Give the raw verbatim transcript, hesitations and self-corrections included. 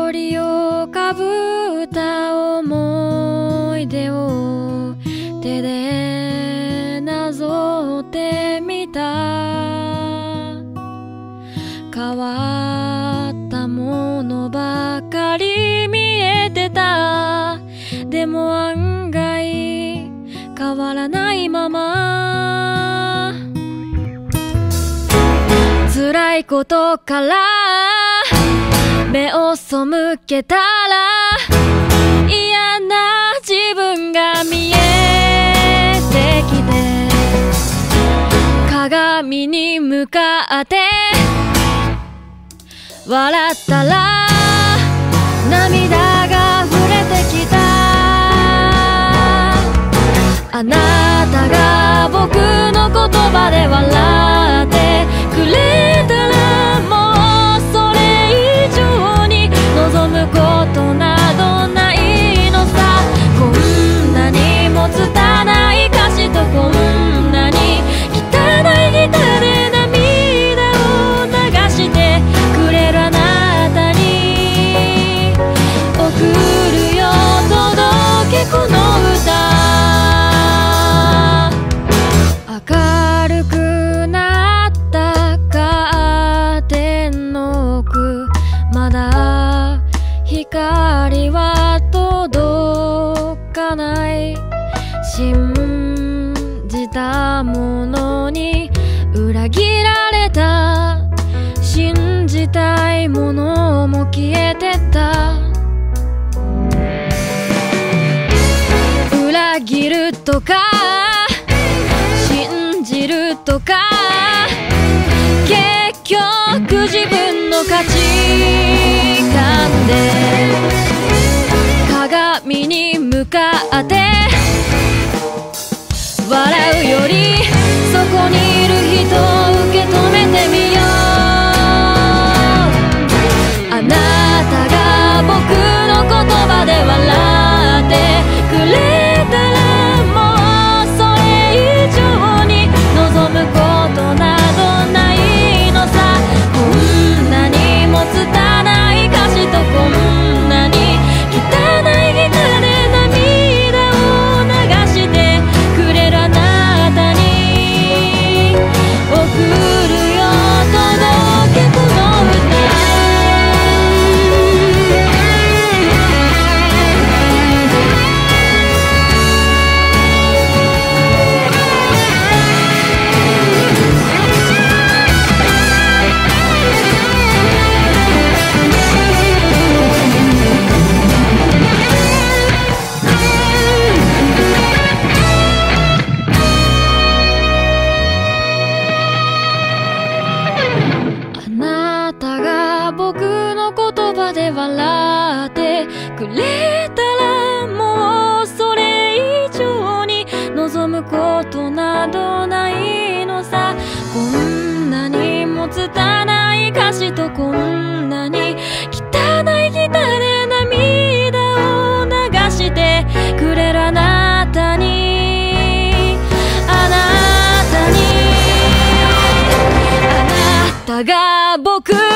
りをかぶった思い出を手でなぞってみた。変わったものばかり見えてた。でも案外変わらないまま、辛いことから目を背けたら嫌な自分が見えてきて、鏡に向かって笑ったら涙が溢れてきた。あなたが僕の言葉で笑ってくれたら、もうそれ以上に望むことなどないのさ。こんなにも拙い歌詞とこんなに汚いギターで涙を流してくれるあなたに送るよ届けこの歌。明るくなったカーテンの奥、まだ光は届かない。信じたものに裏切られた。信じたいものも消えてった。裏切るとか信じるとか、結局自分の価値観で鏡に向かって笑うよりそこにいる人を受け止めてみよう。あなたが僕の言葉で笑ってくれたら、もうそれ以上に望むことなどないのさ。こんなにも拙い歌詞とこんなに汚いギターで涙を流してくれるあなたに送るよ届けこの歌。あなたが僕の言葉で笑ってくれたら、もうそれ以上に望むことなどないのさ。こんなにも拙い歌詞とこんなに汚いギターで涙を流してくれるあなたに、あなたに、あなたが僕